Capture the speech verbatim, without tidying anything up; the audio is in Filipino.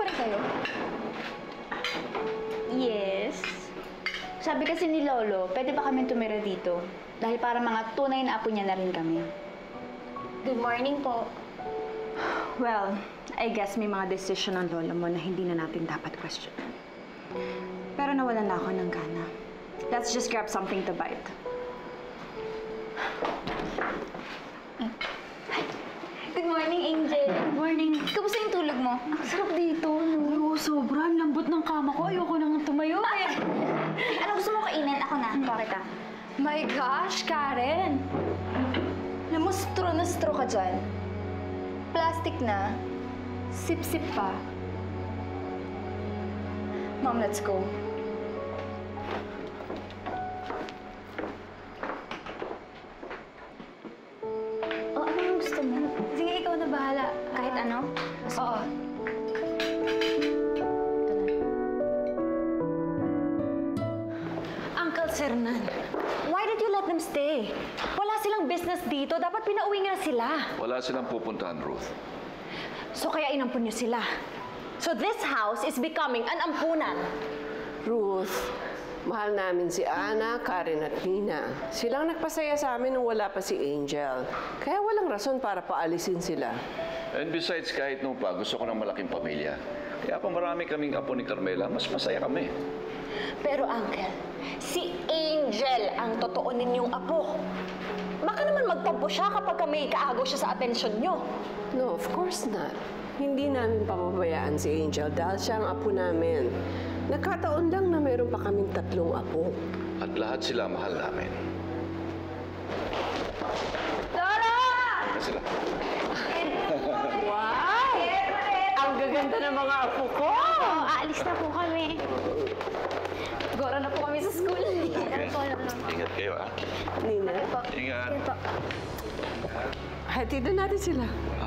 rin kayo? Yes. Sabi kasi ni Lolo, pwede ba kami tumira dito? Dahil para mga tunay na apo niya na rin kami. Good morning po. Well, I guess may mga desisyon ng lolo mo na hindi na natin dapat question. Pero nawalan na ako ng gana. Let's just grab something to bite. Good morning, Angel. Good morning. Kamusta yung tulog mo? Ang sarap dito, no? Oo, sobra. Ang lambot ng kama ko. Ayoko nang tumayo eh. Ano gusto mo kainin? Ako na. Bakit ah? My gosh, Karen! Alam mo, straw na straw ka dyan. Plastic na. Sip-sip pa. Mom, let's go. Oh, ano ang gusto mo? Sige, ikaw na bahala. Kahit ano? Oo. Uncle Sernan, why did you let them stay? Wala silang business dito. Dapat pinauwi nga sila. Wala silang pupuntahan, Ruth. So kaya inampun niyo sila. So this house is becoming an ampunan. Ruth, mahal namin si Ana, Karen at Nina. Silang nagpasaya sa amin nung wala pa si Angel. Kaya walang rason para paalisin sila. And besides, kahit nung pa, gusto ko ng malaking pamilya. Kaya pa marami kaming apo ni Carmela, mas masaya kami. Pero Uncle, si Angel ang totoo ninyong apo. Baka naman magtampo siya kapag may kaagaw siya sa atensyon nyo. No, of course not. Hindi namin papabayaan si Angel dahil siya ang apo namin. Nagkataon lang na mayroon pa kaming tatlong apo. At lahat sila mahal namin. Lola! Ano sila? Wow! Ang gaganda ng mga apo ko! Oh, aalis na po kami. Gora na po kami sa school. Ingat kayo, ah. Nina, Ingat. hatid na natin sila.